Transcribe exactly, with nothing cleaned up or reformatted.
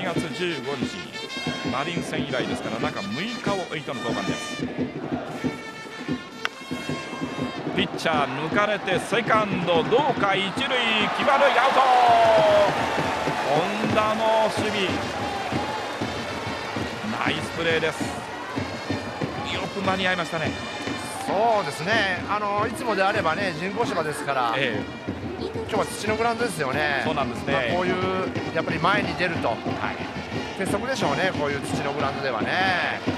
がつじゅうごにちマリン戦以来ですから中むいかを置いての登板です。ピッチャー抜かれてセカンドどうか、一塁際どいアウト。本田の守備ナイスプレーです。よく間に合いましたね。 そうですね、あのいつもであればね人工芝ですから、ええ、今日は土のグラウンドですよね。 そうなんですね、まあ、 こういうやっぱり前に出ると、はい、鉄則でしょうね、こういう土のグラウンドではね。